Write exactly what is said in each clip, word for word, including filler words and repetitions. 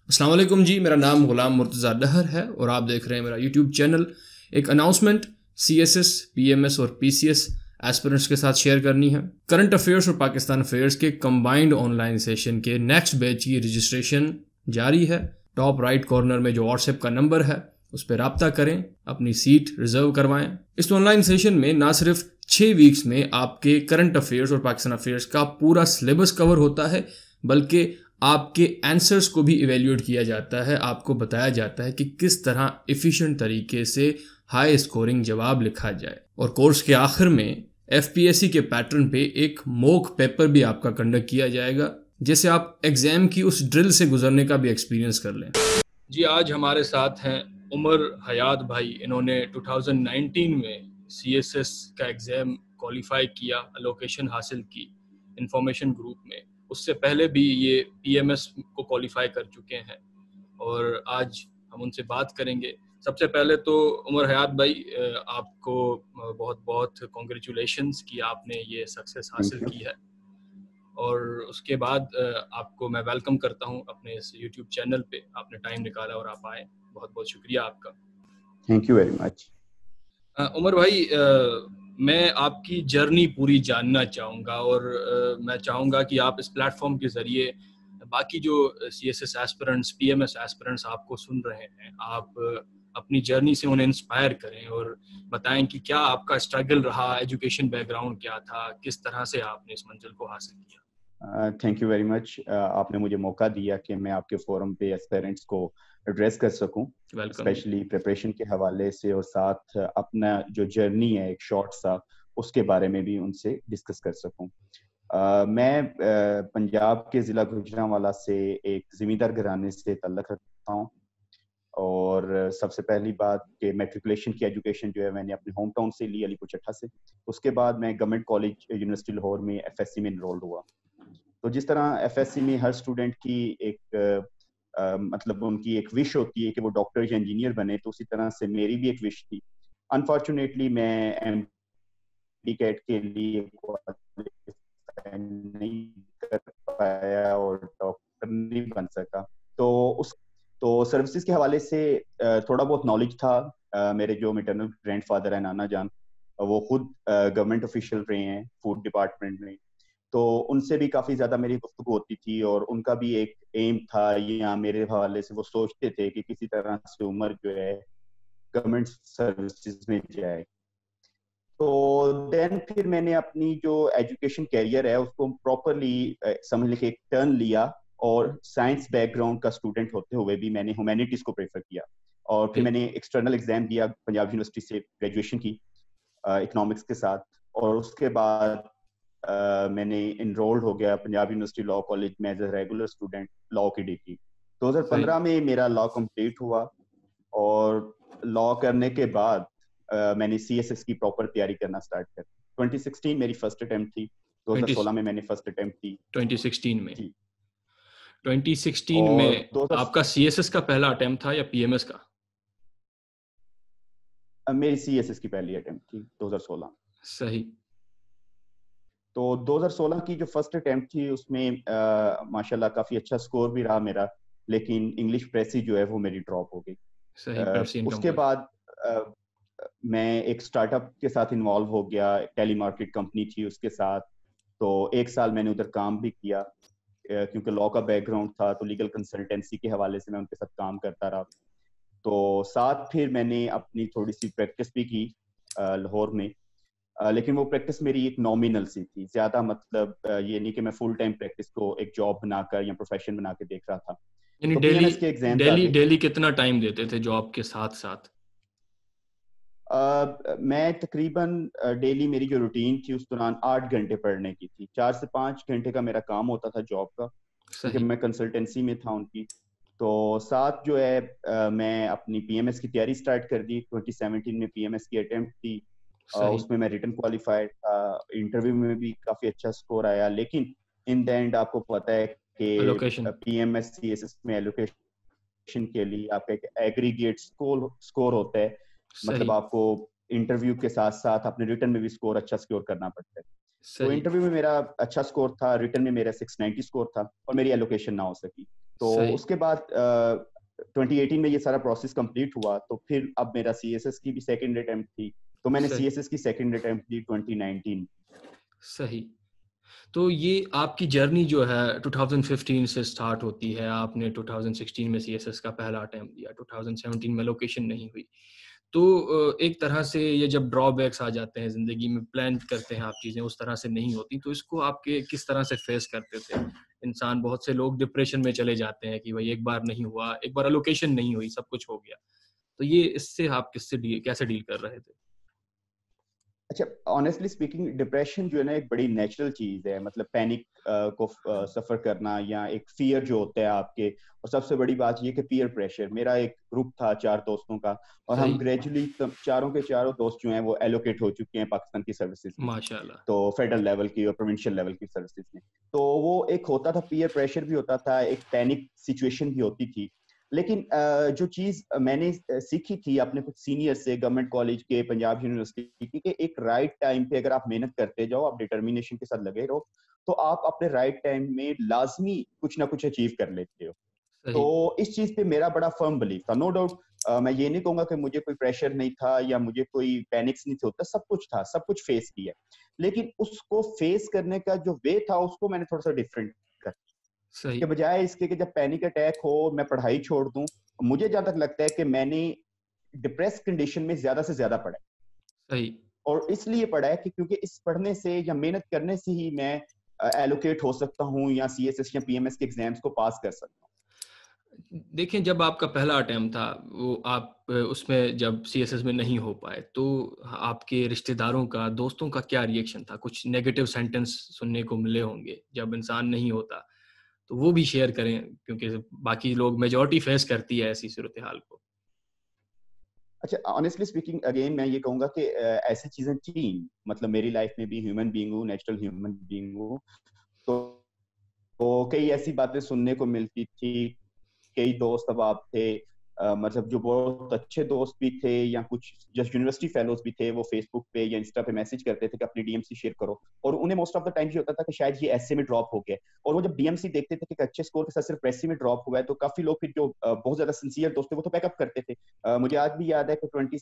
अस्सलाम वालेकुम जी, मेरा नाम गुलाम मुर्तज़ा डहर है और आप देख रहे हैं मेरा यूट्यूब चैनल। एक announcement C S S, P M S और पी सी एस एस्पिरेंट्स के साथ शेयर करनी है। करंट अफेयर्स और पाकिस्तान अफेयर्स के कंबाइंड ऑनलाइन सेशन के नेक्स्ट बैच की रजिस्ट्रेशन जारी है। टॉप राइट कॉर्नर में जो व्हाट्सएप का नंबर है उस पर रब्ता करें, अपनी सीट रिजर्व करवाएं। इस ऑनलाइन सेशन में ना सिर्फ छः वीक्स में आपके करंट अफेयर्स और पाकिस्तान अफेयर्स का पूरा सिलेबस कवर होता है, बल्कि आपके आंसर्स को भी इवेल्यूएट किया जाता है। आपको बताया जाता है कि किस तरह एफिशिएंट तरीके से हाई स्कोरिंग जवाब लिखा जाए। और कोर्स के आखिर में एफ पी एस सी के पैटर्न पे एक मॉक पेपर भी आपका कंडक्ट किया जाएगा, जिससे आप एग्जाम की उस ड्रिल से गुजरने का भी एक्सपीरियंस कर लें। जी, आज हमारे साथ हैं उमर हयात भाई। इन्होंने दो हज़ार उन्नीस में सी एस एस का एग्ज़ाम क्वालिफाई किया, अलोकेशन हासिल की इंफॉर्मेशन ग्रुप में। उससे पहले भी ये पी एम एस को क्वालिफाई कर चुके हैं और आज हम उनसे बात करेंगे। सबसे पहले तो उमर हयात भाई, आपको बहुत बहुत कॉन्ग्रेचुलेशंस कि आपने ये सक्सेस हासिल की है। और उसके बाद आपको मैं वेलकम करता हूं अपने इस यूट्यूब चैनल पे। आपने टाइम निकाला और आप आए, बहुत बहुत शुक्रिया आपका। Thank you very much. Umar भाई, आ, मैं आपकी जर्नी पूरी जानना चाहूँगा और आ, मैं चाहूँगा कि आप इस प्लेटफॉर्म के ज़रिए बाकी जो C S S aspirants, P M S aspirants आपको सुन रहे हैं, आप अपनी जर्नी से उन्हें इंस्पायर करें और बताएं कि क्या आपका स्ट्रगल रहा, एजुकेशन बैकग्राउंड क्या था, किस तरह से आपने इस मंजिल को हासिल किया। Thank you very much. आपने मुझे मौका दिया कि मैं आपके फोरम पे एस्पिरेंट्स को एड्रेस कर सकूं, स्पेशली प्रिपरेशन के हवाले से, और साथ अपना जो जर्नी है एक शॉर्ट सा उसके बारे में भी उनसे डिस्कस कर सकूं। uh, मैं uh, पंजाब के ज़िला गुजरांवाला से एक ज़मींदार घराने से ताल्लुक़ रखता हूं, और सबसे पहली बात कि मैट्रिकुलेशन की एजुकेशन जो है मैंने अपने होम टाउन से ली, अलीपुर चट्टा से। उसके बाद मैं गवर्नमेंट कॉलेज यूनिवर्सिटी लाहौर में एफ एस सी में इनरोल्ड हुआ। तो जिस तरह एफ एस सी में हर स्टूडेंट की एक आ, आ, मतलब उनकी एक विश होती है कि वो डॉक्टर या इंजीनियर बने, तो उसी तरह से मेरी भी एक विश थी। अनफॉर्चुनेटली मैं एम डी कैट के लिए नहीं कर पाया और डॉक्टर नहीं बन सका। तो उस तो सर्विसेज के हवाले से थोड़ा बहुत नॉलेज था। मेरे जो मैटरनल ग्रैंडफादर है, नाना जान, वो खुद गवर्नमेंट ऑफिशियल रहे हैं फूड डिपार्टमेंट में, तो उनसे भी काफ़ी ज़्यादा मेरी गुफ्तगू होती थी। और उनका भी एक एम था, या मेरे हवाले से वो सोचते थे कि किसी तरह से उम्र जो है गवर्नमेंट सर्विसेज में जाए। तो देन फिर मैंने अपनी जो एजुकेशन कैरियर है उसको प्रॉपरली समझ लेके एक टर्न लिया, और साइंस बैकग्राउंड का स्टूडेंट होते हुए भी मैंने ह्यूमैनिटीज़ को प्रेफर किया। और फिर मैंने एक्सटर्नल एग्जाम दिया पंजाब यूनिवर्सिटी से, ग्रेजुएशन की इकोनॉमिक्स के साथ। और उसके बाद Uh, मैंने इनरोल्ड हो गया पंजाब यूनिवर्सिटी लॉ कॉलेज में as a regular student, law की डिग्री। दो हज़ार पंद्रह में मेरा लॉ कंप्लीट हुआ, और लॉ करने के बाद uh, मैंने सी एस एस की प्रॉपर तैयारी करना स्टार्ट कर। ट्वेंटी सिक्सटीन मेरी फर्स्ट अटेम्प्ट थी, दो हज़ार सोलह में मैंने फर्स्ट अटेम्प्ट की। ट्वेंटी सिक्सटीन में जी, ट्वेंटी सिक्सटीन में आपका सी एस एस का पहला अटेम्प्ट था या पी एम एस का? मेरी सी एस एस की पहली अटेम्प्ट थी दो हज़ार सोलह। सही। तो दो हज़ार सोलह की जो फर्स्ट अटेम्प्ट थी उसमें माशाल्लाह काफी अच्छा स्कोर भी रहा मेरा, लेकिन इंग्लिश प्रेसी जो है वो मेरी ड्रॉप हो गई। सही। उसके बाद आ, मैं एक स्टार्टअप के साथ इन्वॉल्व हो गया, टेली मार्केट कंपनी थी उसके साथ। तो एक साल मैंने उधर काम भी किया, क्योंकि लॉ का बैकग्राउंड था, तो लीगल कंसल्टेंसी के हवाले से मैं उनके साथ काम करता रहा। तो साथ फिर मैंने अपनी थोड़ी सी प्रैक्टिस भी की लाहौर में, Uh, लेकिन वो प्रैक्टिस मेरी एक नॉमिनल सी थी, ज्यादा मतलब uh, ये नहीं कि मैं फुल टाइम प्रैक्टिस को एक जॉब बनाकर या प्रोफेशन बना के देख रहा था। यानी तो डेली पी एम एस के एग्जाम्स आ डेली गए। डेली कितना टाइम देते थे जॉब के साथ साथ? uh, मैं तकरीबन डेली uh, मेरी जो रूटीन थी उस दौरान आठ घंटे पढ़ने की थी। चार से पाँच घंटे का मेरा काम होता था जॉब का, क्योंकि मैं कंसल्टेंसी में था उनकी। तो साथ जो है uh, मैं अपनी पी एम एस की तैयारी स्टार्ट कर दी। ट्वेंटी सेवनटीन में पी एम एस की अटेम्प्ट थी, Uh, उसमें मैं रिटन क्वालिफाइड था, इंटरव्यू में भी काफी अच्छा स्कोर आया। लेकिन इन द एंड आपको पता है कि P M S C S S में एलोकेशन के लिए आपका एक एग्रीगेट स्कोर स्कोर होता है, मतलब आपको इंटरव्यू के साथ साथ अपने रिटन में भी स्कोर अच्छा स्कोर करना पड़ता है। तो इंटरव्यू में मेरा अच्छा स्कोर था, रिटन में मेरा सिक्स नाइंटी स्कोर था, और मेरी एलोकेशन ना हो सकी। तो सही। उसके बाद ट्वेंटी एटीन में ये सारा प्रोसेस कंप्लीट हुआ, तो फिर अब मेरा सीएसएस की भी सेकंड अटेम्प्ट थी, तो मैंने सही। सीएसएस की सेकंड अटेम्प्ट दी ट्वेंटी नाइनटीन। सही। तो ये आपकी जर्नी जो है ट्वेंटी फिफ्टीन से स्टार्ट होती है, आपने ट्वेंटी सिक्सटीन में सीएसएस का पहला अटेम्प्ट दिया, ट्वेंटी सेवनटीन में लोकेशन नहीं हुई। तो अ, एक तरह से ये जब ड्रॉबैक्स आ जाते हैं ज़िंदगी में, प्लान करते हैं आप चीज़ें उस तरह से नहीं होती, तो इसको आपके किस तरह से फेस करते थे? इंसान, बहुत से लोग डिप्रेशन में चले जाते हैं कि भाई एक बार नहीं हुआ, एक बार लोकेशन नहीं हुई, सब कुछ हो गया। तो ये इससे आप किससे डील कैसे डील कर रहे थे? अच्छा, ऑनेस्टली स्पीकिंग डिप्रेशन जो है ना एक बड़ी नेचुरल चीज है, मतलब पैनिक को सफर करना या एक फियर जो होता है आपके, और सबसे बड़ी बात ये कि पीयर प्रेशर। मेरा एक ग्रुप था चार दोस्तों का, और हम सही। ग्रेजुअली चारों के चारों दोस्त जो हैं वो एलोकेट हो चुके हैं पाकिस्तान की सर्विसेज में, माशाल्लाह। तो फेडरल लेवल की और प्रोविंशियल लेवल की सर्विसेज में। तो वो एक होता था, पीयर प्रेशर भी होता था, एक पैनिक सिचुएशन भी होती थी। लेकिन जो चीज मैंने सीखी थी अपने कुछ सीनियर से, गवर्नमेंट कॉलेज के, पंजाब यूनिवर्सिटी की, कि एक राइट टाइम पे अगर आप मेहनत करते जाओ, आप डिटर्मिनेशन के साथ लगे रहो, तो आप अपने राइट टाइम में लाजमी कुछ ना कुछ अचीव कर लेते हो। सही। तो इस चीज पे मेरा बड़ा फर्म बिलीव था। नो डाउट, मैं ये नहीं कहूंगा कि मुझे कोई प्रेशर नहीं था या मुझे कोई पैनिक्स नहीं होता, सब कुछ था, सब कुछ फेस किया, लेकिन उसको फेस करने का जो वे था उसको मैंने थोड़ा सा डिफरेंट कर, सही। के बजाय इसके कि जब पैनिक अटैक हो मैं पढ़ाई छोड़ दूं। मुझे जहां तक लगता है कि मैंने डिप्रेस कंडीशन में ज्यादा से ज्यादा पढ़ा है, सही। और इसलिए पढ़ा है कि क्योंकि इस पढ़ने से या मेहनत करने से ही मैं एलोकेट हो सकता हूँ या सीएसएस या पीएमएस के एग्जाम्स को पास कर सकता हूँ। देखिए, जब आपका पहला अटेम्प्ट था, वो आप अ, उसमें जब सीएसएस में नहीं हो पाए, तो आपके रिश्तेदारों का, दोस्तों का क्या रिएक्शन था? कुछ नेगेटिव सेंटेंस सुनने को मिले होंगे, जब इंसान नहीं होता, तो वो भी शेयर करें, क्योंकि बाकी लोग, मेजॉरिटी फेस करती है ऐसी सूरत-ए-हाल को। अच्छा, ऑनेस्टली स्पीकिंग अगेन मैं ये कहूंगा कि अ, ऐसी चीजें थी, मतलब मेरी लाइफ में भी, ह्यूमन बीइंग हूँ, नेचुरल ह्यूमन बीइंग हूँ, तो, तो कई ऐसी बातें सुनने को मिलती थी। कई दोस्त अब आप थे, अ, मतलब जो बहुत अच्छे दोस्त भी थे या कुछ जस्ट यूनिवर्सिटी फेलोज भी थे, वो फेसबुक पे या इंस्टा पे मैसेज करते थे कि अपनी डीएमसी शेयर करो, और उन्हें मोस्ट ऑफ द टाइम ये होता था कि शायद ये एसए में ड्रॉप हो गया, और वो जब डीएमसी देखते थे कि अच्छे स्कोर के साथ सिर्फ एसए में ड्रॉप हुआ है, तो काफी लोग फिर जो अ, बहुत ज्यादा सिंसियर दोस्त थे वो तो बैकअप करते थे। अ, मुझे आज भी याद है कि ट्वेंटी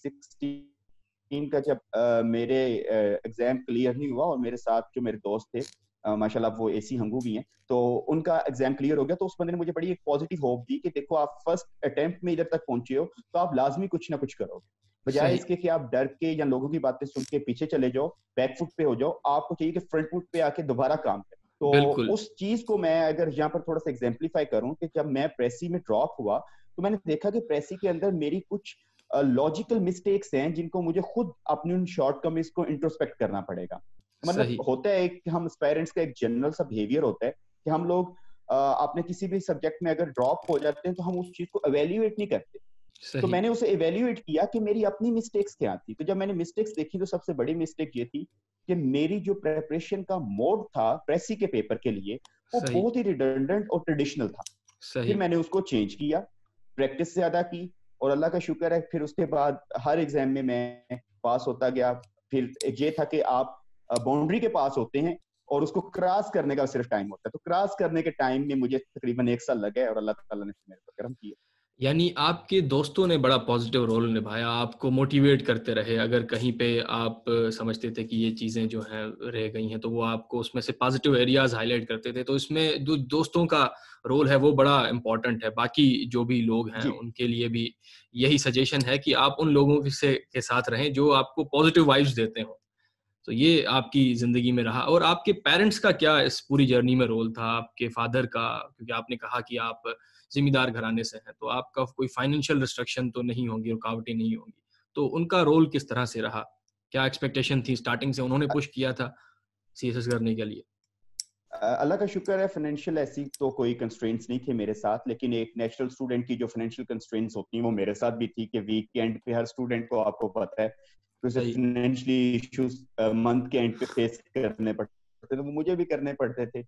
सिक्सटीन का जब अ, मेरे एग्जाम क्लियर नहीं हुआ, और मेरे साथ जो मेरे दोस्त थे, अ, माशाल्लाह वो एसी हंगू भी हैं, तो उनका एग्जाम क्लियर हो गया, तो उस बंदे ने मुझे बड़ी एक पॉजिटिव होप दी कि देखो आप फर्स्ट अटेम्प्ट में इधर तक पहुंचे हो, तो आप लाजमी कुछ ना कुछ करोगे, बजाय सही। इसके कि आप डर के या लोगों की बातें सुन के पीछे चले जाओ, बैकफुट पे हो जाओ। आपको चाहिए कि फ्रंट फुट पे आके दोबारा काम करें। तो बिल्कुल। उस चीज को मैं अगर यहाँ पर थोड़ा सा एग्जाम्पलीफाई करूं, कि जब मैं प्रेसी में ड्रॉप हुआ, तो मैंने देखा कि प्रेसी के अंदर मेरी कुछ लॉजिकल मिस्टेक्स हैं जिनको मुझे खुद अपनी उन शॉर्टकमिंग्स को इंट्रोस्पेक्ट करना पड़ेगा। मतलब सही। होता है कि हम पेरेंट्स का एक जनरल सा बिहेवियर होता है कि हम लोग अ, अपने किसी भी सब्जेक्ट में अगर ड्रॉप हो जाते हैं तो हम उस चीज को एवेल्यूएट नहीं करते। तो सही। मैंने उसे एवेल्यूएट किया कि मेरी अपनी मिस्टेक्स क्या थी। तो जब मैंने मिस्टेक्स देखी, तो सबसे बड़ी मिस्टेक ये थी कि मेरी जो प्रेपरेशन का मोड था प्रेसी के पेपर के लिए, वो सही। बहुत ही रिडंडेंट और ट्रेडिशनल था। फिर सही। मैंने उसको चेंज किया, प्रैक्टिस ज्यादा की, और अल्लाह का शुक्र है फिर उसके बाद हर एग्जाम में मैं पास होता गया। फिर ये था कि आप बाउंड्री के पास होते हैं और उसको क्रॉस करने का सिर्फ टाइम होता है, तो क्रॉस करने के टाइम में मुझे तकरीबन एक साल लगे, और अल्लाह ताला ने मेरे पर करम किया। यानी आपके दोस्तों ने बड़ा पॉजिटिव रोल निभाया, आपको मोटिवेट करते रहे। अगर कहीं पे आप समझते थे कि ये चीज़ें जो हैं रह गई हैं, तो वो आपको उसमें से पॉजिटिव एरियाज़ हाइलाइट करते थे। तो इसमें जो दोस्तों का रोल है वो बड़ा इम्पोर्टेंट है। बाकी जो भी लोग हैं जी उनके लिए भी यही सजेशन है कि आप उन लोगों के से के साथ रहें जो आपको पॉजिटिव वाइब्स देते हों। तो ये आपकी ज़िंदगी में रहा। और आपके पेरेंट्स का क्या इस पूरी जर्नी में रोल था? आपके फादर का, क्योंकि आपने कहा कि आप ज़िम्मेदार घराने से हैं, तो आपका कोई फाइनेंशियल रिस्ट्रिक्शन तो नहीं होंगी, रुकावटें नहीं होंगी। तो उनका रोल किस तरह से रहा? क्या एक्सपेक्टेशन थी स्टार्टिंग से, उन्होंने पुश किया था सीएसएस करने के लिए? अल्लाह का शुक्र है, फाइनेंशियल ऐसी तो कोई कंस्ट्रेंट्स नहीं थे मेरे साथ, लेकिन एक नेशनल स्टूडेंट की जो फाइनेंशियल कंस्ट्रेंट्स होती हैं वो मेरे साथ भी थी, कि वीकेंड पे हर स्टूडेंट को, आपको पता है, तो उसे सही। फाइनेंशियली इश्यूज मंथ के एंड पे फेस करने पड़ते थे, तो मुझे भी करने पड़ते थे।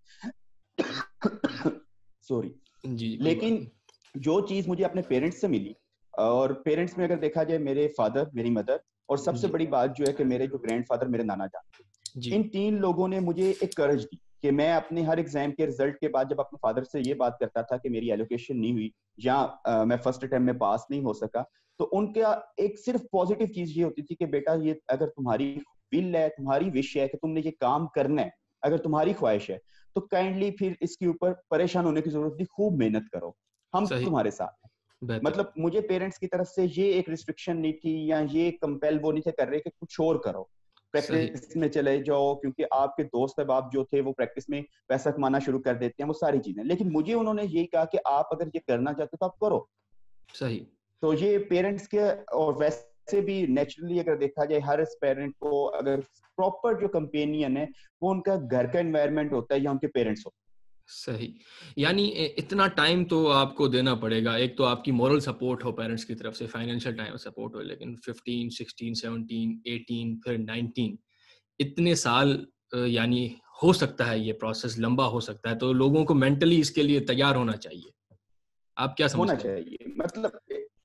सॉरी। जी, कोई बात लेकिन नहीं। जो चीज मुझे अपने पेरेंट्स से मिली, और पेरेंट्स में अगर देखा जाए, मेरे फादर, मेरी मदर, और सबसे जी। बड़ी बात जो है कि मेरे जो ग्रैंडफादर, मेरे नाना जान, जी। इन तीन लोगों ने मुझे एक करज दी कि मैं अपने हर एग्जाम के रिजल्ट के बाद जब अपने फादर से ये बात करता था कि मेरी एलोकेशन नहीं हुई या uh, मैं फर्स्ट अटेम्प्ट में पास नहीं हो सका, तो उनका एक सिर्फ पॉजिटिव चीज ये होती थी कि बेटा ये अगर तुम्हारी विल है, तुम्हारी विश है कि तुमने ये काम करना है, अगर तुम्हारी ख्वाहिश है तो काइंडली फिर इसके ऊपर परेशान होने की जरूरत नहीं, खूब मेहनत करो, हम तुम्हारे साथ हैं। मतलब मुझे पेरेंट्स की तरफ से ये एक रिस्ट्रिक्शन नहीं थी या ये कंपेल वो नहीं थे कर रहे कि कुछ और करो, प्रैक्टिस में चले जाओ, क्योंकि आपके दोस्त अहबाब जो थे वो प्रैक्टिस में पैसा कमाना शुरू कर देते हैं, वो सारी चीजें। लेकिन मुझे उन्होंने यही कहा कि आप अगर ये करना चाहते हो तो आप करो। सही। तो ये पेरेंट्स के, और वैसे भी नेचुरली अगर देखा जाए हर पेरेंट को अगर प्रॉपर जो कंपेनियन है वो उनका घर का एनवायरनमेंट होता है या उनके पेरेंट्स होते हैं। सही, यानी इतना टाइम तो आपको देना पड़ेगा। एक तो आपकी मॉरल सपोर्ट हो पेरेंट्स की तरफ से, फाइनेंशियल टाइम सपोर्ट हो, लेकिन फिफ्टीन, सिक्सटीन, सेवनटीन, एटीन, फिर नाइनटीन, इतने साल, यानी हो सकता है ये प्रोसेस लंबा हो सकता है, तो लोगों को मेंटली इसके लिए तैयार होना चाहिए। आप क्या समझते हैं? होना चाहिए। मतलब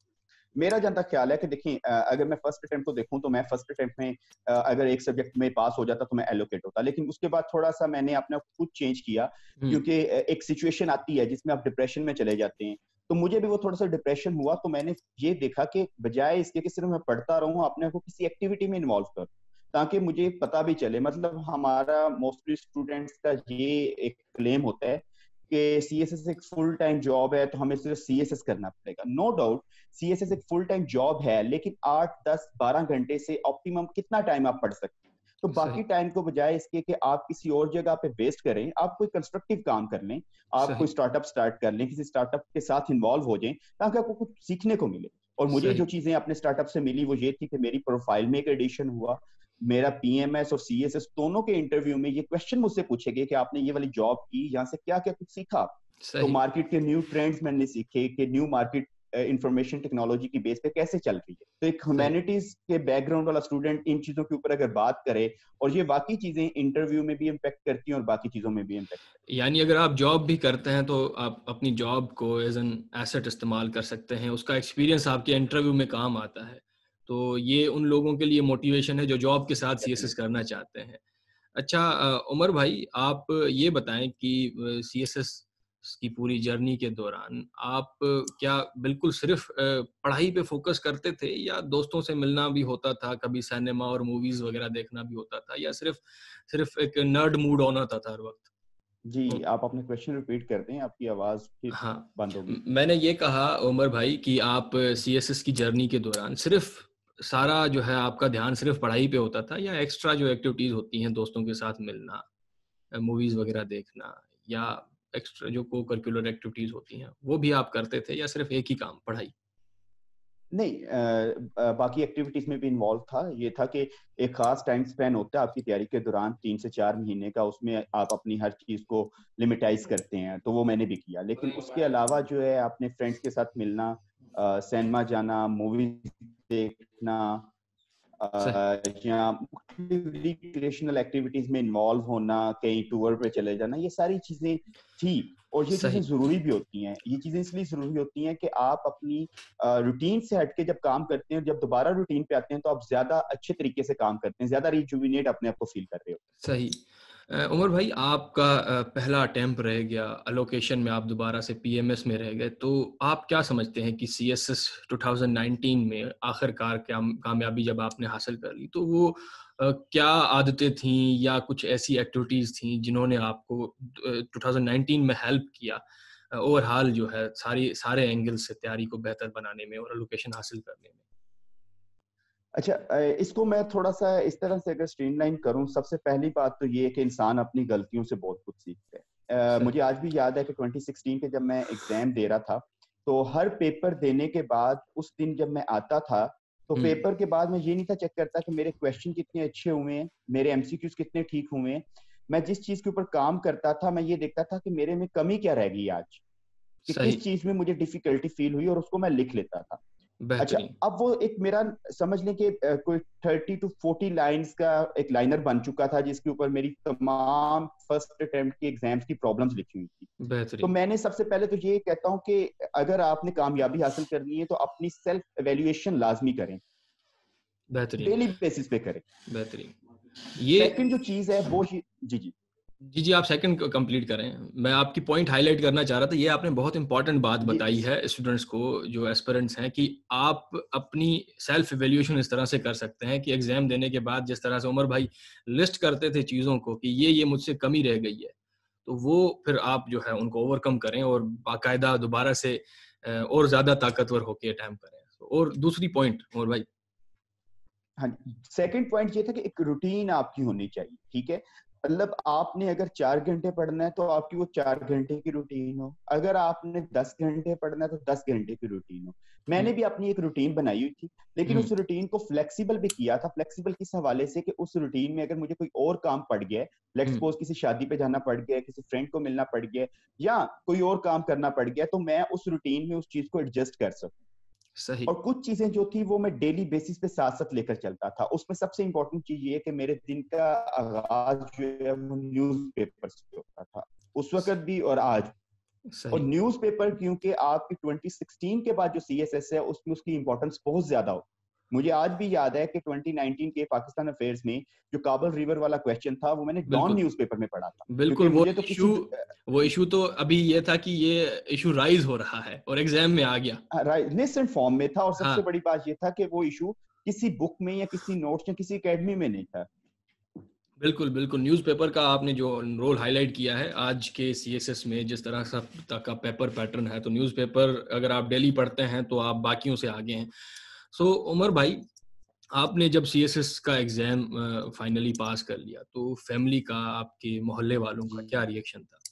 मेरा जहाँ तक ख्याल है कि देखिए, अगर मैं फर्स्ट अटेम्प्ट को देखूं तो मैं फर्स्ट अटेम्प्ट में अगर एक सब्जेक्ट में पास हो जाता तो मैं एलोकेट होता, लेकिन उसके बाद थोड़ा सा मैंने अपना खुद चेंज किया, क्योंकि एक सिचुएशन आती है जिसमें आप डिप्रेशन में चले जाते हैं। तो मुझे भी वो थोड़ा सा डिप्रेशन हुआ, तो मैंने ये देखा कि बजाय इसके कि सिर्फ मैं पढ़ता रहूं, अपने को किसी एक्टिविटी में इन्वॉल्व करूं ताकि मुझे पता भी चले। मतलब हमारा मोस्टली स्टूडेंट्स का ये एक क्लेम होता है कि सीएसएस एक फुल टाइम जॉब है तो हमें सिर्फ सीएसएस करना पड़ेगा। नो डाउट सीएसएस एक फुल टाइम जॉब है, लेकिन आठ दस बारह घंटे से ऑप्टिमम कितना टाइम आप पढ़ सकते हैं? तो बाकी टाइम को बजाय इसके कि आप किसी और जगह पे वेस्ट करें, आप कोई कंस्ट्रक्टिव काम कर लें, आप कोई स्टार्टअप स्टार्ट कर लें, किसी स्टार्टअप के साथ इन्वॉल्व हो जाएं ताकि आपको कुछ सीखने को मिले। और मुझे जो चीजें अपने स्टार्टअप से मिली वो ये थी कि मेरी प्रोफाइल में एक एडिशन हुआ, मेरा पीएमएस और सीएसएस दोनों के इंटरव्यू में ये क्वेश्चन मुझसे पूछे गए कि आपने ये वाली जॉब की, यहाँ से क्या क्या कुछ सीखा। तो मार्केट के न्यू ट्रेंड्स मैंने सीखे कि न्यू मार्केट इंफॉर्मेशन टेक्नोलॉजी की बेस पे कैसे चल रही है। तो एक ह्यूमैनिटीज के बैकग्राउंड वाला स्टूडेंट इन चीजों के ऊपर अगर बात करे, और ये बाकी चीजें इंटरव्यू में भी इम्पैक्ट करती हैं और बाकी चीजों में भी इम्पैक्ट करती हैं। यानी अगर आप जॉब भी करते हैं तो आप अपनी जॉब को एज एन एसेट इस्तेमाल कर सकते हैं, उसका एक्सपीरियंस आपके इंटरव्यू में काम आता है। तो ये उन लोगों के लिए मोटिवेशन है जो जॉब के साथ सीएसएस करना चाहते हैं। अच्छा उमर भाई, आप ये बताएं कि सीएसएस की पूरी जर्नी के दौरान आप क्या बिल्कुल सिर्फ पढ़ाई पे फोकस करते थे, या दोस्तों से मिलना भी होता था, कभी सिनेमा और मूवीज वगैरह देखना भी होता था, या सिर्फ सिर्फ एक नर्ड मूड होना था हर वक्त? जी, आप अपने क्वेश्चन रिपीट कर दें, आपकी आवाज फिर हाँ, बंद होगी। मैंने ये कहा उमर भाई कि आप सीएसएस की जर्नी के दौरान सिर्फ सारा जो है आपका ध्यान सिर्फ पढ़ाई पे होता था, या एक्स्ट्रा जो एक्टिविटीज होती हैं, दोस्तों के साथ मिलना, मूवीज वगैरह देखना, या एक्स्ट्रा जो को करिकुलर एक्टिविटीज होती हैं वो भी आप करते थे, या सिर्फ एक ही काम पढ़ाई? नहीं, आ, आ, बाकी एक्टिविटीज में भी इन्वॉल्व था। ये था कि एक खास टाइम स्पेन होता है आपकी तैयारी के दौरान, तीन से चार महीने का, उसमें आप अपनी हर चीज को लिमिटाइज करते हैं, तो वो मैंने भी किया। लेकिन उसके अलावा जो है अपने फ्रेंड्स के साथ मिलना, सिनेमा जाना, मूवी देखना, या रिक्रिएशनल एक्टिविटीज में इन्वॉल्व होना, कहीं टूर पे चले जाना, ये सारी चीजें थी। और ये चीजें जरूरी भी होती हैं। ये चीजें इसलिए जरूरी होती हैं कि आप अपनी रूटीन से हटके जब काम करते हैं, जब दोबारा रूटीन पे आते हैं तो आप ज्यादा अच्छे तरीके से काम करते हैं, ज्यादा रिजुविनेट अपने आप को फील कर रहे हो। सही। उमर भाई, आपका पहला अटेम्प्ट रह गया, अलोकेशन में आप दोबारा से पीएमएस में रह गए, तो आप क्या समझते हैं कि सीएसएस ट्वेंटी नाइनटीन में आखिरकार क्या कामयाबी जब आपने हासिल कर ली, तो वो क्या आदतें थीं या कुछ ऐसी एक्टिविटीज थीं जिन्होंने आपको ट्वेंटी नाइनटीन में हेल्प किया ओवरऑल जो है सारी सारे एंगल से तैयारी को बेहतर बनाने में और अलोकेशन हासिल करने में? अच्छा, इसको मैं थोड़ा सा इस तरह से अगर स्ट्रीमलाइन करूं, सबसे पहली बात तो ये है कि इंसान अपनी गलतियों से बहुत कुछ सीखता है। uh, मुझे आज भी याद है कि ट्वेंटी सिक्सटीन के जब मैं एग्जाम दे रहा था, तो हर पेपर देने के बाद उस दिन जब मैं आता था तो पेपर के बाद मैं ये नहीं था चेक करता कि मेरे क्वेश्चन कितने अच्छे हुए हैं, मेरे एमसीक्यूज कितने ठीक हुए हैं। मैं जिस चीज के ऊपर काम करता था मैं ये देखता था कि मेरे में कमी क्या रह गई आज, कि किस चीज में मुझे डिफिकल्टी फील हुई, और उसको मैं लिख लेता था। अच्छा, अब वो एक मेरा समझ लें कि कोई थर्टी टू फोर्टी लाइंस का एक लाइनर बन चुका था जिसके ऊपर मेरी तमाम फर्स्ट अटेम्प्ट की एग्जाम्स की प्रॉब्लम्स लिखी हुई थी। तो मैंने सबसे पहले तो ये कहता हूं कि अगर आपने कामयाबी हासिल करनी है तो अपनी सेल्फ एवेल्युएशन लाजमी करें, बेहतरीन, डेली बेसिस पे करें। बेहतरीन। ये सेकंड जो चीज है वो जी जी जी, जी, आप सेकंड क कंप्लीट करें। मैं आपकी पॉइंट हाइलाइट करना चाह रहा था, ये आपने बहुत इम्पोर्टेंट बात जी बताई है स्टूडेंट्स को, जो एस्पिरेंट्स हैं, कि आप अपनी सेल्फ इवैल्यूएशन इस तरह से कर सकते हैं कि एग्ज़ाम देने के बाद जिस तरह से उमर भाई लिस्ट करते थे चीज़ों को कि ये, ये मुझसे कमी रह गई है, तो वो फिर आप जो है उनको ओवरकम करें और बाकायदा दोबारा से अ, और ज़्यादा ताकतवर होके अटेम्प्ट करें। और दूसरी पॉइंट उमर भाई। हाँ, सेकंड पॉइंट ये था कि एक रूटीन आपकी होनी चाहिए, ठीक है? मतलब आपने अगर चार घंटे पढ़ना है तो आपकी वो चार घंटे की रूटीन हो। अगर आपने दस घंटे पढ़ना है तो दस घंटे की रूटीन हो। मैंने हुँ, भी अपनी एक रूटीन बनाई हुई थी, लेकिन हुँ, उस रूटीन को फ्लेक्सिबल भी किया था। फ्लेक्सिबल किस हवाले से कि उस रूटीन में अगर मुझे कोई और काम पड़ गया है, लेट्स हुँ, सपोज किसी शादी पे जाना पड़ गया है, किसी फ्रेंड को मिलना पड़ गया है या कोई और काम करना पड़ गया है, तो मैं उस रूटीन में उस चीज़ को एडजस्ट कर सकूँ। सही। और कुछ चीजें जो थी वो मैं डेली बेसिस पे साथ साथ लेकर चलता था। उसमें सबसे इंपॉर्टेंट चीज ये है कि मेरे दिन का आगाज जो है वो न्यूज़पेपर से होता था, उस वक्त भी और आज। और सही। न्यूज़पेपर क्योंकि आपकी ट्वेंटी सिक्सटीन के बाद जो सीएसएस है उसमें उसकी इंपॉर्टेंस बहुत ज्यादा होती। मुझे आज भी याद है कि ट्वेंटी नाइनटीन के पाकिस्तान अफेयर्स में जो काबल रिवर वाला क्वेश्चन था वो मैंने डॉन बिल्कुल। न्यूज़पेपर में पढ़ा था, बिल्कुल, क्योंकि वो मुझे तो इश्यू किसी वो इश्यू तो अभी ये था कि ये इश्यू राइज़ हो रहा है और एग्ज़ाम में आ गया। निस्टेंट फॉर्म में था। और सबसे हाँ, बड़ी बात ये था कि वो इशू किसी बुक में या किसी नोट्स या किसी एकेडमी में नहीं था। बिल्कुल, बिल्कुल, न्यूज़पेपर का आपने जो रोल हाइलाइट किया है, आज के सीएसएस में जिस तरह सा त का पेपर पैटर्न है, तो न्यूज़पेपर अगर आप डेली पढ़ते हैं, तो आप बाकियों से आगे हैं। सो उमर भाई, आपने जब सीएसएस का एग्ज़ाम अ, फाइनली पास कर लिया, तो फैमिली का, आपके मोहल्ले वालों का जी क्या रिएक्शन था?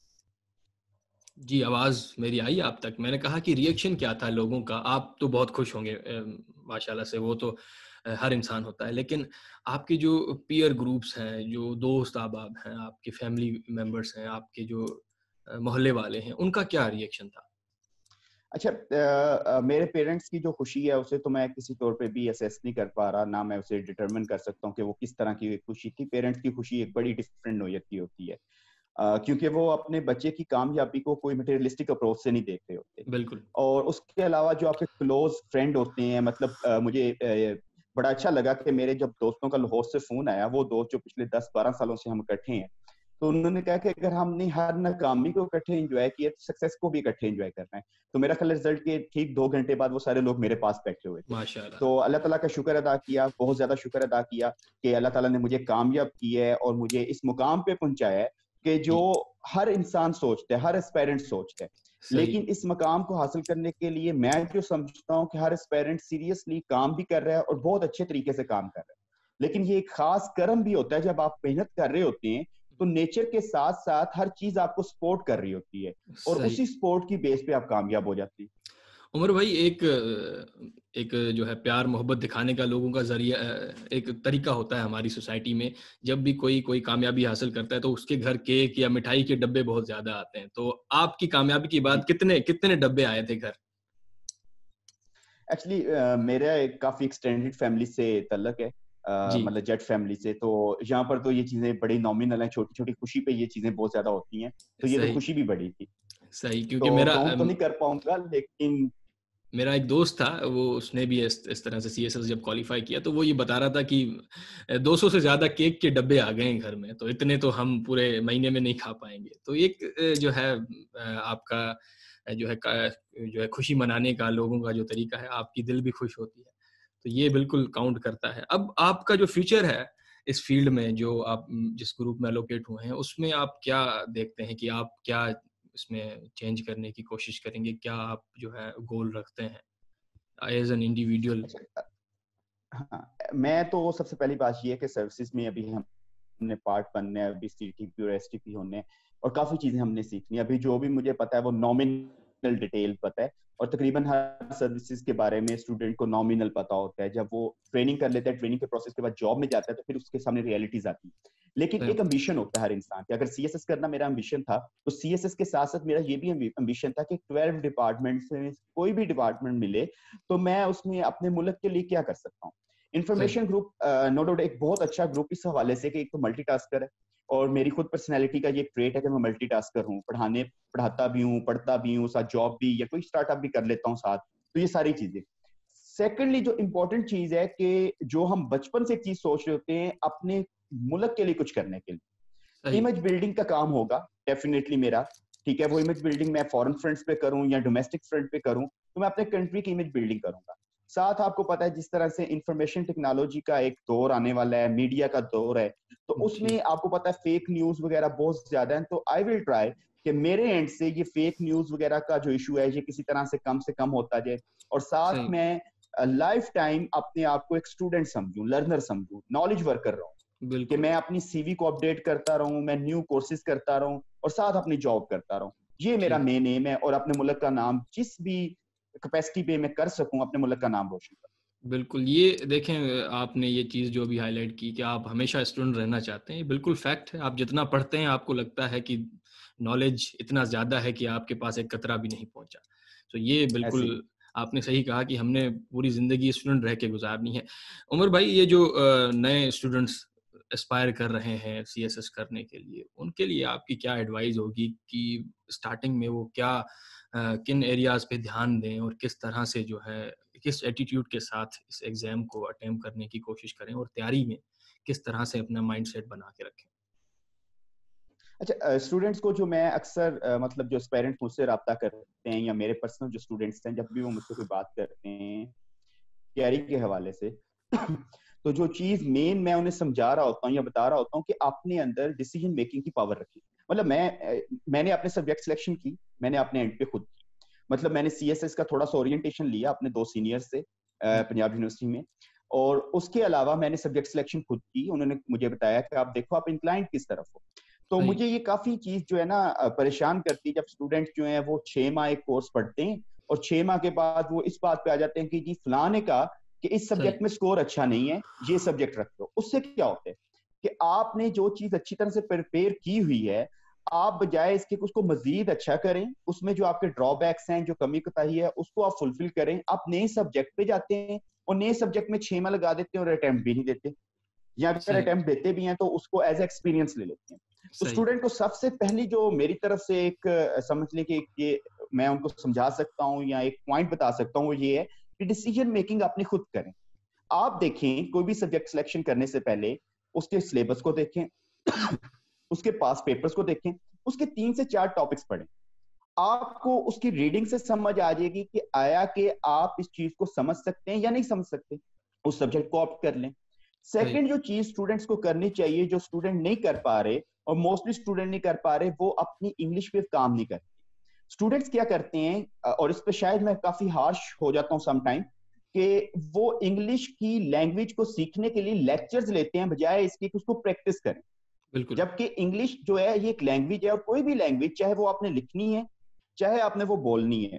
जी, आवाज़ मेरी आई आप तक? मैंने कहा कि रिएक्शन क्या था लोगों का? आप तो बहुत खुश होंगे अ, माशाल्लाह से, वो तो अ, हर इंसान होता है। लेकिन आपके जो पीयर ग्रुप्स हैं, जो दोस्त अहबाब हैं, आपके फैमिली मेंबर्स हैं, आपके जो अ, मोहल्ले वाले हैं, उनका क्या रिएक्शन था? अच्छा, अ, अ, मेरे पेरेंट्स की जो खुशी है उसे तो मैं किसी तौर पे भी असेस नहीं कर पा रहा, ना मैं उसे डिटरमिन कर सकता हूँ कि वो किस तरह की खुशी थी। पेरेंट्स की खुशी एक बड़ी डिफरेंट नोयत की होती है, अ, क्योंकि वो अपने बच्चे की कामयाबी को कोई मटेरियलिस्टिक अप्रोच से नहीं देख रहे होते। बिल्कुल, और उसके अलावा जो आपके क्लोज फ्रेंड होते हैं, मतलब अ, मुझे अ, बड़ा अच्छा लगा कि मेरे जब दोस्तों का लाहौर से फोन आया, वो दोस्त जो पिछले दस बारह सालों से हम इकट्ठे हैं, तो उन्होंने कहा कि अगर हमने हर नाकामी को इकट्ठे एंजॉय किया तो सक्सेस को भी इकट्ठे एंजॉय करना है। तो मेरा ख्याल रिजल्ट के ठीक दो घंटे बाद वो सारे लोग मेरे पास बैठे हुए थे। माशाल्लाह। तो अल्लाह ताला का शुक्र अदा किया, बहुत ज्यादा शुक्र अदा किया कि अल्लाह ताला ने मुझे कामयाब किया है और मुझे इस मुकाम पे पहुंचाया है कि जो जी, हर इंसान सोचता है, हर एस्पायरेंट सोचता है। सही। लेकिन इस मकाम को हासिल करने के लिए मैं जो समझता हूँ कि हर एस्पायरेंट सीरियसली काम भी कर रहा है और बहुत अच्छे तरीके से काम कर रहा है। लेकिन ये एक खास कर्म भी होता है, जब आप मेहनत कर रहे होते हैं तो नेचर के साथ साथ हर चीज आपको सपोर्ट कर रही होती है और सही। उसी सपोर्ट की बेस पे आप कामयाब हो जाते हैं। उमर भाई, एक अ, एक जो है प्यार मोहब्बत दिखाने का लोगों का ज़रिया, अ, एक तरीका होता है हमारी सोसाइटी में। जब भी कोई कोई कामयाबी हासिल करता है तो उसके घर केक या मिठाई के डब्बे बहुत ज़्यादा आते हैं। तो आपकी कामयाबी के बाद जी, कितने कितने डब्बे आए थे घर? एक्चुअली मेरा एक काफी एक्सटेंडेड फैमिली से तल्लक है, अ, जी, मतलब जट फैमिली से। तो यहाँ पर तो ये चीजें बड़ी नॉमिनल हैं, छोटी छोटी खुशी पे ये चीजें बहुत ज्यादा होती हैं। तो ये तो सही, खुशी भी बड़ी थी। सही, क्योंकि तो मेरा काउंट तो अम नहीं कर पाऊंगा, लेकिन मेरा एक दोस्त था, वो उसने भी इस इस तरह से सीएसएस जब क्वालीफाई किया, तो वो ये बता रहा था कि अ, दो सौ से ज़्यादा केक के डब्बे आ गए हैं घर में, तो इतने तो हम पूरे महीने में नहीं खा पाएँगे। तो एक अ, जो है अ, आपका अ, जो है क जो है खुशी मनाने का लोगों का जो तरीका है, आपकी दिल भी खुश होती है। तो ये बिल्कुल काउंट करता है। अब आपका जो फ्यूचर है, इस फ़ील्ड में जो आप उम, जिस ग्रुप में एलोकेट हुए हैं, उसमें आप क्या देखते हैं कि आप क्या इसमें चेंज करने की कोशिश करेंगे? क्या आप जो है गोल रखते हैं? As an individual. अच्छा, हाँ, मैं तो सबसे पहली बात ये है कि सर्विसेज में अभी हम हमने पार्ट बनना है, अभी सीटीपी और एसटीपी होने हैं और काफी चीजें हमने सीखनी है। अभी जो भी मुझे पता है वो नॉमिनल डिटेल पता है और तकरीबन हर सर्विसेज के बारे में स्टूडेंट को नॉमिनल पता होता है। जब वो ट्रेनिंग कर लेता है, ट्रेनिंग के प्रोसेस के बाद जॉब में जाता है तो फिर उसके सामने रियलिटीज आती है। लेकिन एक एम्बिशन होता है हर इंसान का। अगर सीएसएस करना मेरा एम्बिशन था तो सीएसएस के साथ साथ मेरा ये भी एम्बिशन था कि ट्वेल्व डिपार्टमेंट में कोई भी डिपार्टमेंट मिले तो मैं उसमें अपने मुल्क के लिए क्या कर सकता हूँ। सही, इन्फॉर्मेशन ग्रुप नो डाउट एक बहुत अच्छा ग्रुप इस हवाले से कि एक तो मल्टीटास्कर है और मेरी खुद पर्सनैलिटी का ये ट्रेट है कि मैं मल्टीटास्कर हूँ, पढ़ाने पढ़ाता भी हूँ, पढ़ता भी हूँ, साथ जॉब भी या कोई स्टार्टअप भी कर लेता हूँ साथ। तो ये सारी चीजें। सेकेंडली जो इंपॉर्टेंट चीज है कि जो हम बचपन से एक चीज सोच रहे होते हैं अपने मुल्क के लिए कुछ करने के लिए, इमेज बिल्डिंग का काम होगा डेफिनेटली मेरा, ठीक है। वो इमेज बिल्डिंग मैं फॉरेन फ्रंट्स पे करूं या डोमेस्टिक फ्रंट पे करूं, तो मैं अपने कंट्री की इमेज बिल्डिंग करूंगा। साथ आपको पता है जिस तरह से इंफॉर्मेशन टेक्नोलॉजी का एक दौर आने वाला है, मीडिया का दौर है, तो उसमें आपको पता है फेक न्यूज वगैरह बहुत ज्यादा है। तो आई विल ट्राई कि मेरे एंड से ये फेक न्यूज वगैरह का जो इशू है ये किसी तरह से कम से कम होता जाए, और साथ में लाइफ टाइम अपने आप को एक स्टूडेंट समझूं, लर्नर समझूं, नॉलेज वर्कर रहूं, कि मैं अपनी सीवी को अपडेट करता रहूं, मैं न्यू कोर्सेज करता रहूं और साथ अपनी जॉब करता रहूं। ये मेरा मेन एम है, और अपने मुल्क का नाम जिस भी कैपेसिटी पे मैं कर सकूं अपने मुल्क का नाम रोशन करूं। बिल्कुल, ये देखें आपने ये चीज़ जो अभी हाईलाइट की कि आप हमेशा स्टूडेंट रहना चाहते हैं, ये बिल्कुल फैक्ट है। आप जितना पढ़ते हैं आपको लगता है कि नॉलेज इतना ज़्यादा है कि आपके पास एक कतरा भी नहीं पहुंचा। तो ये बिल्कुल आपने सही कहा कि हमने पूरी ज़िंदगी स्टूडेंट रह के गुजारनी है। उमर भाई, ये जो नए स्टूडेंट्स एस्पायर कर रहे हैं सीएसएस करने के लिए, उनके लिए आपकी क्या एडवाइस होगी कि स्टार्टिंग में वो क्या किन एरियाज़ पे ध्यान दें और किस तरह से जो है, किस एटीट्यूड के साथ इस एग्जाम को अटेम्प्ट करने की कोशिश करें और तैयारी में किस तरह से अपना माइंडसेट बना के रखें? अच्छा, स्टूडेंट्स को जो मैं अक्सर मतलब जो पेरेंट्स मुझसे रब्ता करते हैं या मेरे पर्सनल जो स्टूडेंट्स हैं, जब भी वो मुझसे कोई बात करते हैं तैयारी के हवाले से तो जो चीज मेन मैं उन्हें समझा रहा होता हूँ या बता रहा होता हूँ कि अपने अंदर डिसीजन मेकिंग की पावर रखी। मतलब मैं मैंने अपने सब्जेक्ट सिलेक्शन की, मैंने अपने एंड पे खुद की। मतलब मैंने सीएसएस का थोड़ा सा ओरिएंटेशन लिया अपने दो सीनियर से पंजाब यूनिवर्सिटी में, और उसके अलावा मैंने सब्जेक्ट सिलेक्शन खुद की। उन्होंने मुझे बताया कि आप देखो आप इंक्लाइंड किस तरफ हो। तो मुझे ये काफी चीज जो है ना परेशान करती है जब स्टूडेंट जो है वो छह माह एक कोर्स पढ़ते हैं और छह माह के बाद वो इस बात पे आ जाते हैं कि जी फलां ने कहा कि इस सब्जेक्ट में स्कोर अच्छा नहीं है, ये सब्जेक्ट रख लो। उससे क्या होता है कि आपने जो चीज अच्छी तरह से प्रिपेयर की हुई है, आप बजाय इसके उसको मजीद अच्छा करें, उसमें जो आपके ड्रॉबैक्स हैं, जो कमी कोताही है, उसको आप फुलफिल करें। आप नए सब्जेक्ट पे जाते हैं और नए सब्जेक्ट में छह माह लगा देते हैं और अटेम्प्ट भी नहीं देते, या अगर अटेम्प्ट देते भी हैं तो उसको एज एक्सपीरियंस ले लेते हैं। तो स्टूडेंट को सबसे पहली जो मेरी तरफ से एक समझ लें कि ये मैं उनको समझा सकता हूँ या एक पॉइंट बता सकता हूँ, वो ये है कि डिसीजन मेकिंग अपनी खुद करें। आप देखें कोई भी सब्जेक्ट सिलेक्शन करने से पहले उसके सिलेबस को देखें उसके पास पेपर्स को देखें, उसके तीन से चार टॉपिक्स पढ़ें। आपको उसकी रीडिंग से समझ आ जाएगी कि आया कि आप इस चीज को समझ सकते हैं या नहीं समझ सकते, उस सब्जेक्ट को ऑप्ट कर लें। सेकंड जो चीज स्टूडेंट्स को करनी चाहिए, जो स्टूडेंट नहीं कर पा रहे और मोस्टली स्टूडेंट नहीं कर पा रहे, वो अपनी इंग्लिश पे काम नहीं करते। स्टूडेंट्स क्या करते हैं, और इस पे शायद मैं काफी हार्श हो जाता हूँ समटाइम, कि वो इंग्लिश की लैंग्वेज को सीखने के लिए लेक्चर्स लेते हैं बजाय इसके कि उसको प्रैक्टिस करें। जबकि इंग्लिश जो है ये एक लैंग्वेज है, और कोई भी लैंग्वेज चाहे वो आपने लिखनी है चाहे आपने वो बोलनी है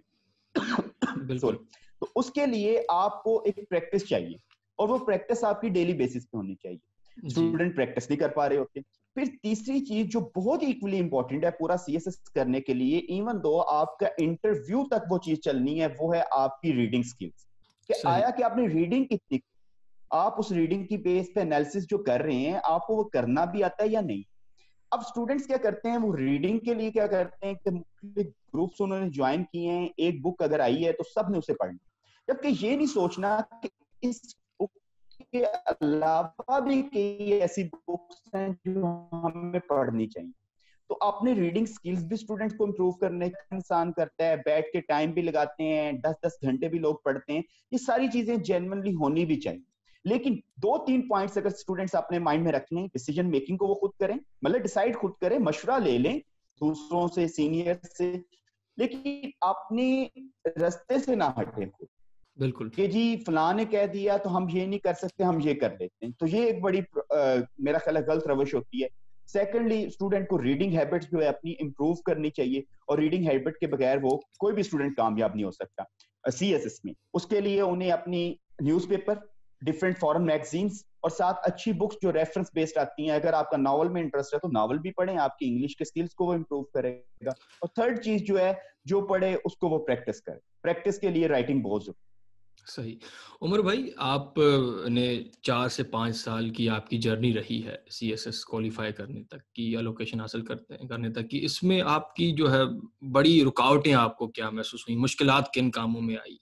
सॉरी, तो उसके लिए आपको एक प्रैक्टिस चाहिए, और वो प्रैक्टिस आपकी डेली बेसिस पे होनी चाहिए। स्टूडेंट प्रैक्टिस नहीं कर पा रहे होते। फिर तीसरी चीज जो बहुत इक्वली इंपॉर्टेंट है पूरा सीएसएस करने के लिए, इवन दो आपका इंटरव्यू तक वो चीज चलनी है, वो है आपकी रीडिंग स्किल्स। कि आया कि आपने रीडिंग कितनी, आप उस रीडिंग की बेस पे एनालिसिस जो कर रहे हैं आपको वो करना भी आता है या नहीं। अब स्टूडेंट्स क्या करते हैं, वो रीडिंग के लिए क्या करते हैं कि ग्रुप्स उन्होंने ज्वाइन किए हैं, एक बुक अगर आई है तो सब ने उसे पढ़ना, जबकि ये नहीं सोचना कि इस बुक के अलावा भी कई ऐसी बुक्स हैं जो हमें पढ़नी चाहिए। तो अपने रीडिंग स्किल्स भी स्टूडेंट्स को इम्प्रूव करने का इंसान करता है, बैठ के टाइम भी लगाते हैं, दस दस घंटे भी लोग पढ़ते हैं। ये सारी चीजें जेन्युइनली होनी भी चाहिए। लेकिन दो तीन पॉइंट्स अगर स्टूडेंट्स अपने माइंड में रख लें, डिसीजन मेकिंग को वो खुद करें, मतलब डिसाइड खुद करें, मशवरा ले लें दूसरों से, सीनियर से, लेकिन अपने रास्ते से ना हटें खुद। बिल्कुल कि जी फलां ने कह दिया तो हम ये नहीं कर सकते, हम ये कर लेते हैं। तो ये एक बड़ी आ, मेरा ख्याल है गलत रवश होती है। सेकेंडली, स्टूडेंट को रीडिंग हैबिट्स जो है अपनी इंप्रूव करनी चाहिए, और रीडिंग हैबिट के बगैर वो कोई भी स्टूडेंट कामयाब नहीं हो सकता सीएसएस में। उसके लिए उन्हें अपनी न्यूज़पेपर, डिफरेंट फॉरेन मैगजीन्स और साथ अच्छी बुक्स जो रेफरेंस बेस्ड आती हैं, अगर आपका नावल में इंटरेस्ट है तो नावल भी पढ़ें, आपकी इंग्लिश के स्किल्स को वो इंप्रूव करेगा। और थर्ड चीज जो है, जो पढ़े उसको वो प्रैक्टिस करे। प्रैक्टिस के लिए राइटिंग बहुत जरूरी। सही। उमर भाई, आप ने चार से पाँच साल की आपकी जर्नी रही है सीएसएस क्वालिफाई करने तक की या लोकेशन हासिल करते करने तक की, इसमें आपकी जो है बड़ी रुकावटें आपको क्या महसूस हुई, मुश्किलात किन कामों में आई?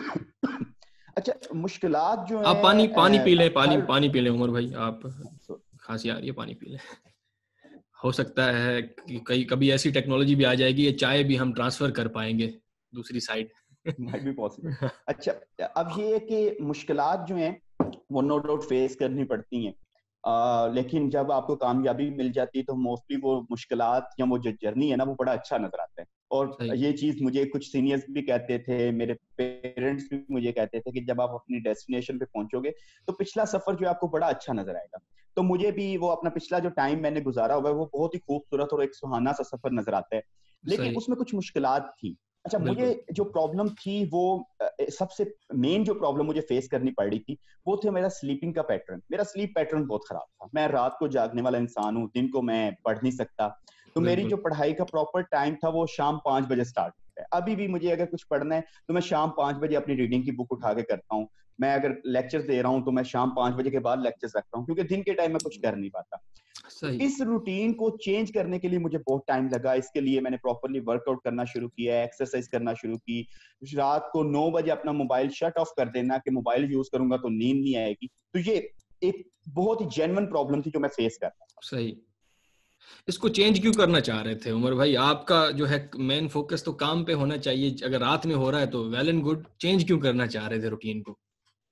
अच्छा, मुश्किलात जो आप पानी पानी है पी लें, पानी हर पानी पी लें उमर भाई आप। खांसी आ रही है, पानी पी लें। हो सकता है कि कई कभी ऐसी टेक्नोलॉजी भी आ जाएगी, ये चाय भी हम ट्रांसफर कर पाएंगे दूसरी साइड। Might be possible. अच्छा, अब ये है कि मुश्किलात जो हैं वो नो डाउट फेस करनी पड़ती हैं। अ, लेकिन जब आपको कामयाबी मिल जाती है तो मोस्टली वो मुश्किलात या वो जो जर्नी है ना वो बड़ा अच्छा नजर आता है। और सही। ये चीज मुझे कुछ सीनियर्स भी कहते थे, मेरे पेरेंट्स भी मुझे कहते थे कि जब आप अपनी डेस्टिनेशन पे पहुंचोगे तो पिछला सफर जो है आपको बड़ा अच्छा नजर आएगा। तो मुझे भी वो अपना पिछला जो टाइम मैंने गुजारा हुआ है वो बहुत ही खूबसूरत और एक सुहाना सा सफर नजर आता है। लेकिन सही। उसमें कुछ मुश्किलात थी। अच्छा, मुझे बिल्कुल। जो प्रॉब्लम थी वो अ, सबसे मेन जो प्रॉब्लम मुझे फेस करनी पड़ी थी वो थे मेरा स्लीपिंग का पैटर्न। मेरा स्लीप पैटर्न बहुत खराब था। मैं रात को जागने वाला इंसान हूँ, दिन को मैं पढ़ नहीं सकता। तो मेरी बिल्कुल। जो पढ़ाई का प्रॉपर टाइम था वो शाम पाँच बजे स्टार्ट होता है। अभी भी मुझे अगर कुछ पढ़ना है तो मैं शाम पाँच बजे अपनी रीडिंग की बुक उठा के करता हूँ। मैं अगर लेक्चर्स दे रहा हूँ तो मैं शाम पाँच बजे के बाद लेक्चर्स रखता हूँ, क्योंकि दिन के टाइम में कुछ कर नहीं पाता। तो सही। इस रूटीन को चेंज करने के लिए मुझे बहुत टाइम लगा। इसके लिए मैंने प्रॉपर्ली वर्कआउट करना शुरू किया, एक्सरसाइज करना शुरू की। रात को नौ बजे अपना मोबाइल शट ऑफ कर देना कि मोबाइल यूज करूंगा तो नींद नहीं आएगी। तो ये एक बहुत ही जेन्युइन प्रॉब्लम थी जो मैं फेस कर रहा था। सही। इसको चेंज क्यों करना चाह रहे थे उमर भाई? आपका जो है मेन फोकस तो काम पे होना चाहिए। अगर रात में हो रहा है तो वेल एंड गुड, चेंज क्यों करना चाह रहे थे रूटीन को?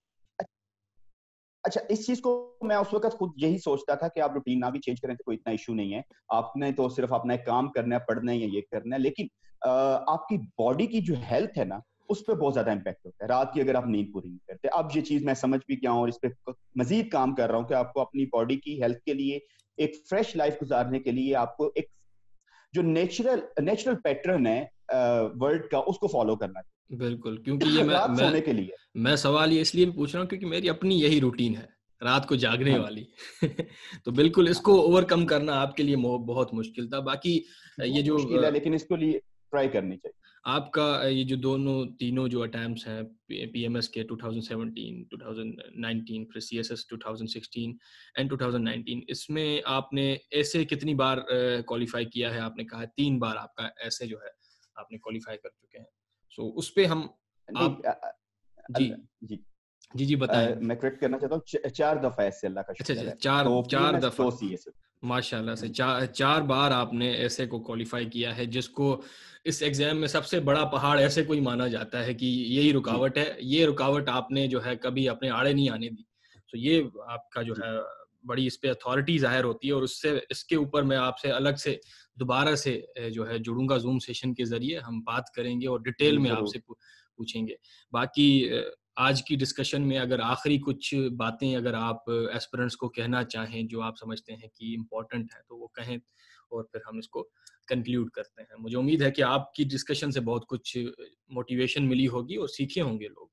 अच्छा, इस चीज को मैं उस वक्त खुद यही सोचता था कि आप रूटीन ना भी चेंज करें तो कोई इतना इशू नहीं है। आपने तो सिर्फ अपना एक काम करना है, पढ़ना है या ये करना है। लेकिन अ, आपकी बॉडी की जो हेल्थ है ना उस पर बहुत ज्यादा इम्पैक्ट होता है रात की अगर आप नींद पूरी नहीं करते। अब ये चीज मैं समझ भी गया हूँ और इस पे मजीद काम कर रहा हूँ कि आपको अपनी बॉडी की हेल्थ के लिए, एक फ्रेश लाइफ गुजारने के लिए आपको एक जो नेचुरल नेचुरल पैटर्न है वर्ल्ड का उसको फॉलो करना बिल्कुल, क्योंकि ये चाहिए मैं रात मैं सोने के लिए। मैं सवाल ये इसलिए भी पूछ रहा हूँ क्योंकि मेरी अपनी यही रूटीन है, रात को जागने हाँ जी। वाली। तो बिल्कुल हाँ, इसको ओवरकम करना आपके लिए मो बहुत मुश्किल था। बाकी ये बहुत जो मुश्किल है अ, लेकिन इसको लिए ट्राई करनी चाहिए। आपका ये जो दोनों तीनों जो अटेम्प्ट्स हैं, पी पीएमएस के ट्वेंटी सेवनटीन, ट्वेंटी नाइनटीन, फिर CSS twenty sixteen and twenty nineteen, इसमें आपने ऐसे कितनी बार क्वालिफाई किया है? आपने कहा तीन बार आपका ऐसे जो है आपने क्वालिफाई कर चुके हैं। सो उस पे हम नहीं, आप अ, अ, जी, अल्लाह जी। जी, जी अ, बताएँ। मैं करेक्ट करना चाहता हूँ, च- चार दफा ऐसे अल्लाह का अच्छा, शुक्र अच्छा, है। चार दो चार पीएमएस, दफ़ा। दो सीएस। माशाल्लाह से जी। चार चार बार आपने ऐसे को क्वालिफ़ाई किया है, जिसको इस एग्ज़ाम में सबसे बड़ा पहाड़ ऐसे को ही माना जाता है कि यही जी। रुकावट है। ये रुकावट आपने जो है कभी अपने आड़े नहीं आने दी। तो ये आपका जो जी। है बड़ी इस पे अथॉरिटी ज़ाहिर होती है, और उससे इसके ऊपर मैं आपसे अलग से दोबारा से अ, जो है जुड़ूँगा ज़ूम सेशन के ज़रिए, हम बात करेंगे और डिटेल जी में जरूर। आपसे पू पूछेंगे। बाकी अ, आज की डिस्कशन में अगर आखिरी कुछ बातें अगर आप एस्पिरेंट्स को कहना चाहें जो आप समझते हैं कि इम्पोर्टेंट है तो वो कहें, और फिर हम इसको कंक्लूड करते हैं। मुझे उम्मीद है कि आपकी डिस्कशन से बहुत कुछ मोटिवेशन मिली होगी और सीखे होंगे लोग।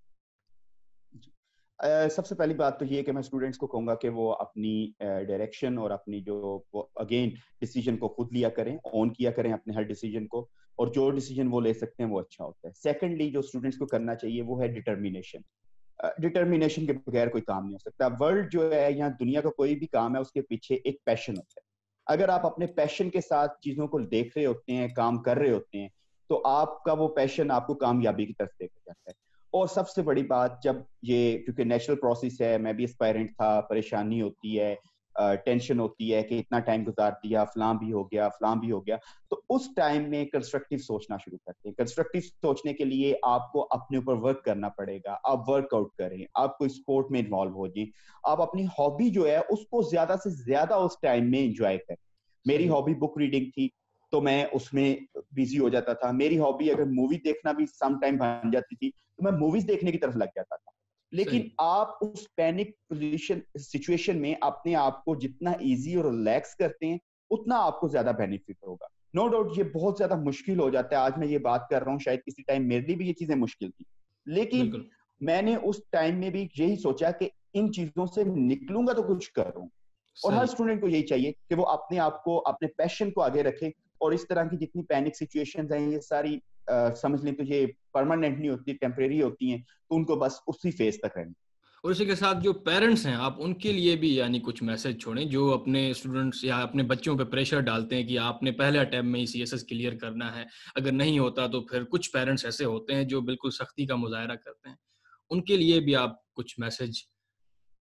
जी। अ, सबसे पहली बात तो ये है कि मैं स्टूडेंट्स को कहूंगा कि वो अपनी डायरेक्शन और अपनी जो वो अगेन डिसीजन को खुद लिया करें, ऑन किया करें अपने हर डिसीजन को। और जो डिसीजन वो ले सकते हैं वो अच्छा होता है। सेकेंडली जो स्टूडेंट्स को करना चाहिए वो है डिटर्मिनेशन। डिटर्मिनेशन के बगैर कोई काम नहीं हो सकता। वर्ल्ड जो है यहाँ दुनिया का कोई भी काम है उसके पीछे एक पैशन होता है। अगर आप अपने पैशन के साथ चीजों को देख रहे होते हैं, काम कर रहे होते हैं, तो आपका वो पैशन आपको कामयाबी की तरफ लेकर जाता है। और सबसे बड़ी बात, जब ये क्योंकि नेचुरल प्रोसेस है, मैं भी एस्पायरेंट था, परेशानी होती है, टेंशन होती है कि इतना टाइम गुजार दिया, फलां भी हो गया, फलां भी हो गया। तो उस टाइम में कंस्ट्रक्टिव सोचना शुरू करते हैं। कंस्ट्रक्टिव सोचने के लिए आपको अपने ऊपर वर्क करना पड़ेगा। आप वर्कआउट करें, आप कोई स्पोर्ट में इन्वॉल्व हो जाए, आप अपनी हॉबी जो है उसको ज्यादा से ज्यादा उस टाइम में एंजॉय करें। मेरी सही। हॉबी बुक रीडिंग थी तो मैं उसमें बिजी हो जाता था। मेरी हॉबी अगर मूवी देखना भी सम टाइम बन जाती थी तो मैं मूवीज देखने की तरफ लग जाता था। सही। लेकिन आप उस पैनिक पोजीशन सिचुएशन में अपने आप को जितना इजी और रिलैक्स करते हैं उतना आपको ज्यादा बेनिफिट होगा। नो डाउट ये बहुत ज्यादा मुश्किल हो जाता है। आज मैं ये बात कर रहा हूँ, शायद किसी टाइम मेरे लिए भी ये चीजें मुश्किल थी। लेकिन बिल्कुल। मैंने उस टाइम में भी यही सोचा कि इन चीजों से निकलूंगा तो कुछ करूं। और हर सही। स्टूडेंट को यही चाहिए कि वो अपने आप को, अपने पैशन को आगे रखे। और इस तरह की जितनी पैनिक सिचुएशंस हैं ये सारी आ, समझ लें तो ये परमानेंट नहीं होती, टेम्परेरी होती हैं। तो उनको बस उसी फेज तक रहना। और इसी के साथ जो पेरेंट्स हैं, आप उनके लिए भी यानी कुछ मैसेज छोड़ें जो अपने स्टूडेंट्स या अपने बच्चों पे प्रेशर डालते हैं कि आपने पहले अटेम्प्ट में ही सीएसएस क्लियर करना है, अगर नहीं होता तो फिर कुछ पेरेंट्स ऐसे होते हैं जो बिल्कुल सख्ती का मुजाहरा करते हैं। उनके लिए भी आप कुछ मैसेज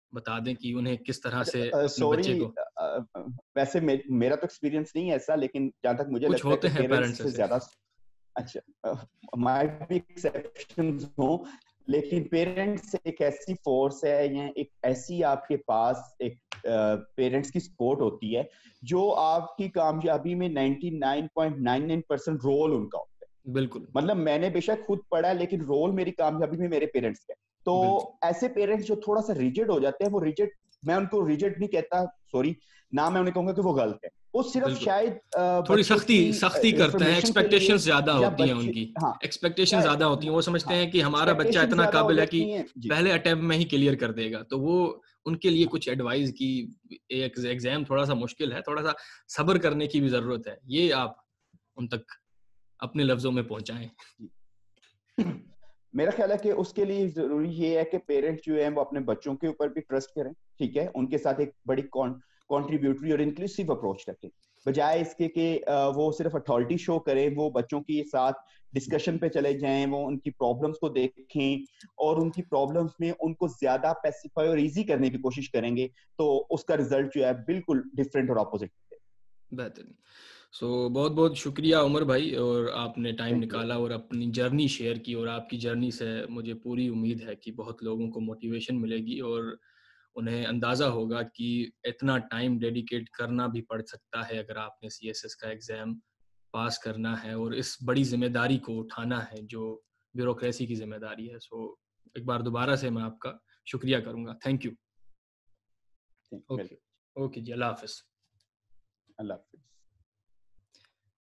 बता दें कि उन्हें किस तरह से अच्छा, अपने सॉरी, बच्चे को। वैसे मे, मेरा तो एक्सपीरियंस नहीं है ऐसा, लेकिन जहाँ तक मुझे कुछ लगता है होते कि हैं पेरेंट्स पेरेंट्स से ऐसे। ज्यादा, अच्छा, माइट भी एक्सेप्शंस हो, लेकिन पेरेंट्स एक ऐसी फोर्स है या एक ऐसी आपके पास एक पेरेंट्स की सपोर्ट होती है जो आपकी कामयाबी में ninety nine point nine nine percent role उनका होता है। बिल्कुल मतलब मैंने बेशक खुद पढ़ा है, लेकिन रोल मेरी कामयाबी में मेरे पेरेंट्स का है। तो बिल्कुल ऐसे पेरेंट्स जो थोड़ा सा रिजिड हो जाते हैं, वो रिजिड, मैं उनको रिजिड नहीं कहता, सॉरी, ना मैं उन्हें कहूंगा कि वो गलत है, वो सिर्फ बिल्कुल। शायद अ, थोड़ी बच्चों सख्ती की सख्ती करते हैं, इंफॉर्मेशन के लिए, एक्सपेक्टेशंस ज्यादा या होती हैं बच्चे, उनकी। हाँ, एक्सपेक्टेशंस या ज्यादा होती हैं, वो समझते हाँ, हैं कि हमारा बच्चा एक्सपेक्टेशन इतना ज्यादा हो काबिल है कि जाती हैं जी। पहले अटेम्प्ट में ही क्लियर कर देगा, तो वो उनके लिए कुछ एडवाइस की, एक एग्जाम थोड़ा सा मुश्किल है, थोड़ा सा सब्र करने की भी जरूरत है, ये आप उन तक अपने लफ्जों में पहुंचाएं। मेरा ख्याल है कि उसके लिए जरूरी ये है कि पेरेंट्स जो है वो अपने बच्चों के ऊपर भी ट्रस्ट करें, ठीक है, उनके साथ एक बड़ी कॉन्ट्रीब्यूटरी और इंक्लूसिव अप्रोच रखें, बजाय इसके कि वो सिर्फ अथॉरिटी शो करें, वो बच्चों के साथ डिस्कशन पे चले जाएं, वो उनकी प्रॉब्लम्स को देखें और उनकी प्रॉब्लम्स में उनको ज्यादा पैसिफाई और इजी करने की कोशिश करेंगे, तो उसका रिजल्ट जो है बिल्कुल डिफरेंट और अपोजिट है। बेहतरीन। सो so, बहुत बहुत शुक्रिया उमर भाई, और आपने टाइम थैंक यू। निकाला और अपनी जर्नी शेयर की, और आपकी जर्नी से मुझे पूरी उम्मीद है कि बहुत लोगों को मोटिवेशन मिलेगी और उन्हें अंदाज़ा होगा कि इतना टाइम डेडिकेट करना भी पड़ सकता है अगर आपने सी एस एस का एग्ज़ाम पास करना है और इस बड़ी जिम्मेदारी को उठाना है जो ब्यूरोक्रेसी की जिम्मेदारी है। सो so, एक बार दोबारा से मैं आपका शुक्रिया करूँगा। Thank you. ओके, ओके जी, अल्लाह हाफिज़। अल्लाह हाफिज।